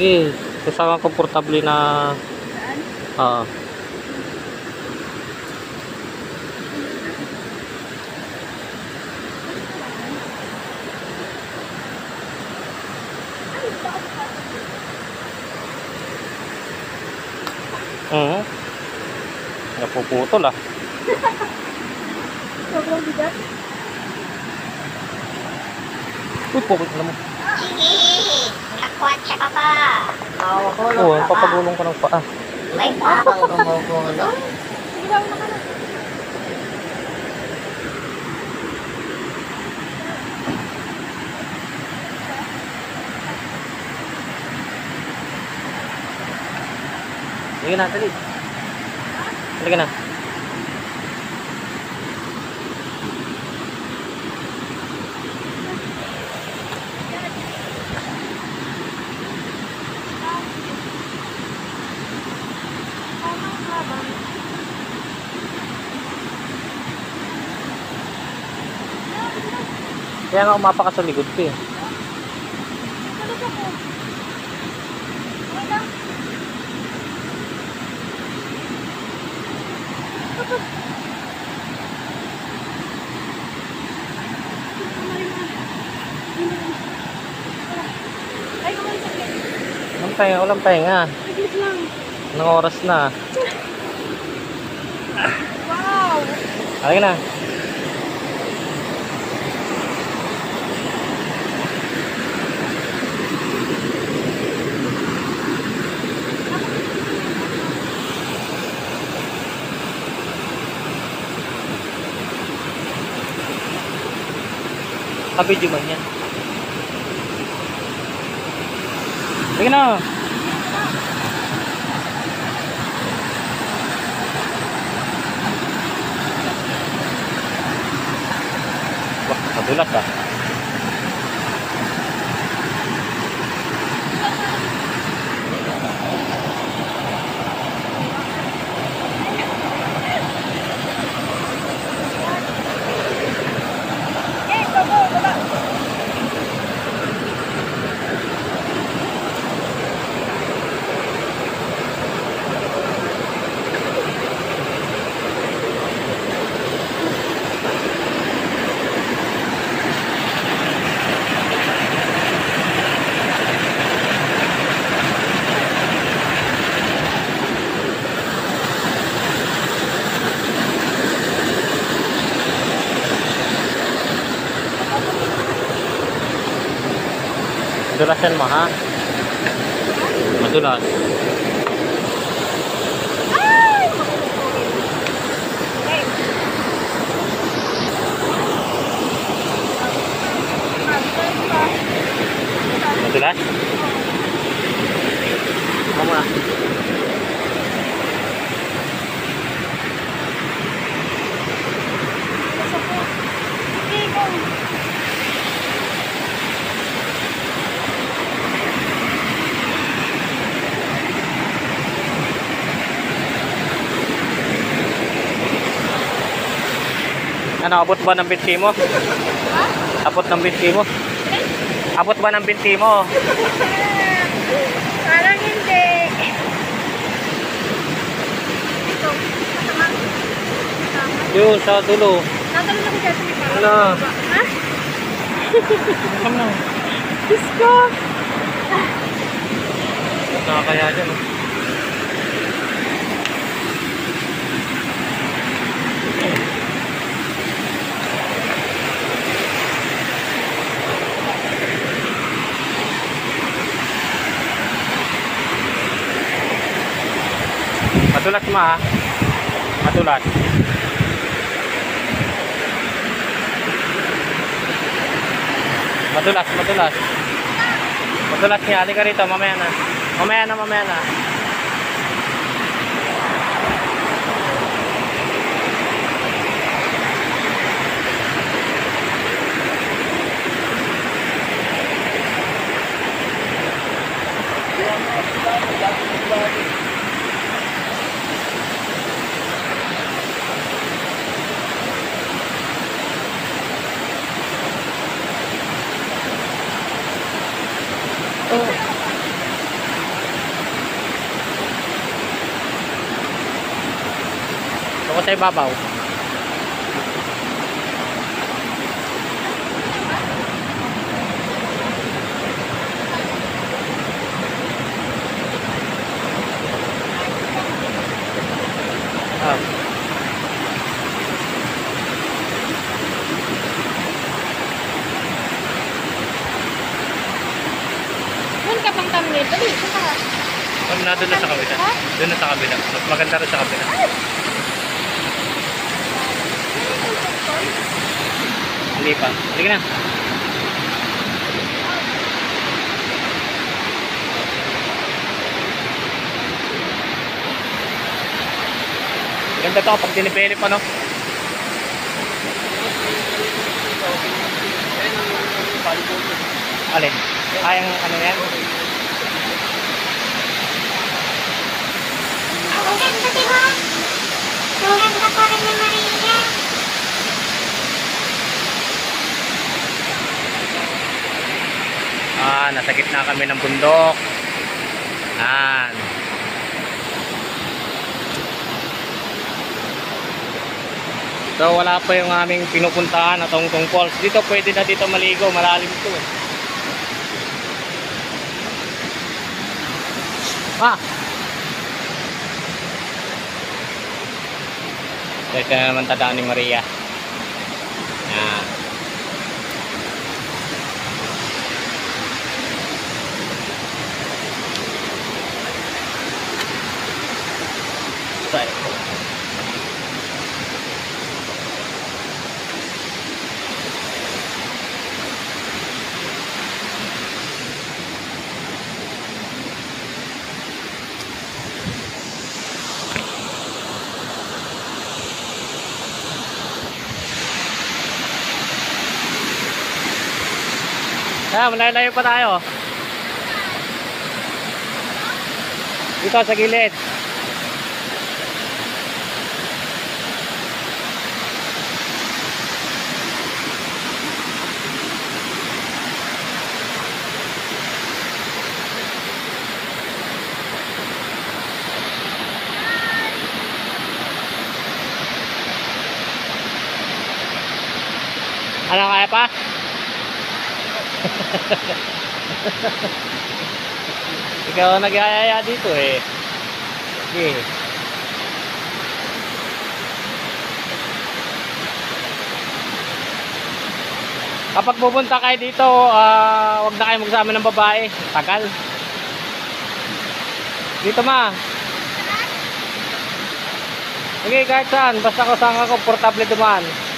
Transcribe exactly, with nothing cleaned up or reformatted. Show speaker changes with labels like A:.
A: Sige, kasama komportable na. Oo. Oo. Napuputol ah.
B: Sobrang bigat.
A: Uy, pukot na mo.
C: Nakwatsa ka pa.
A: Oo, papagulong ko ng paa.
C: May pakang gumugulong.
B: Sige ba, una ka na.
A: Sige na, dali. Halika na. Kaya nga umapa ka sa likod ko eh.
B: Tulog ako. Okay lang. Ay, kumain sa akin.
A: Walang pahinga, walang pahinga.
B: Saglit lang.
A: Anong oras na?
B: Wow!
A: Halika na. Kabidyo man yan. Sige na. Wah, madulas ah.
B: Eh, baba, baba.
A: Madulas yan mo ha. Madulas.
B: Ay! Okay.
A: Madulas? Ako muna.
B: Okay, go.
A: Ano, abot ba ng binti mo?
B: Ha?
A: Abot ng binti mo? Abot ba ng binti mo?
B: Parang hindi. Ito, masama. Masama.
A: Yun, sa dulo.
B: Natalon ako dyan sa may parang.
A: Ano?
B: Ha?
A: Ano?
B: Diyos ko!
A: Nakakaya dyan. Oh. Madulas mo ha. Madulas. Madulas, madulas. Madulas niya. Halika rito. Mamaya na. Mamaya na, mamaya na. sa ibabaw. Ah.
B: Doon ka pang thumbnail. Dali, ito ka.
A: Pag na doon na sa kabila. Doon na sa kabila. Mas maganda rin sa kabila. Hindi pa. Sige na. Ganda to pag dinipili pa, no? Alin? Ay, ang ano yan?
C: Ang ganda, diba? Ang ganda pa rin ni Maria.
A: Ah, nasa gitna kami ng bundok. Yan. So wala pa yung aming pinupuntahan na Tongtong Falls. Dito pwede na dito maligo, malalim ito eh. Ah! Ito na naman tadaan ni Maria. Yan. Sorry. Ah, malayo-layo pa tayo. Dito sa gilid. Ano, kaya pa? Ikaw nag-aaya dito eh. Sige. Kapag pupunta kayo dito, uh, huwag na kayo magsama ng babae. Tagal. Dito ma. Sige, kahit saan. Basta kung saan ka komportable dumaan.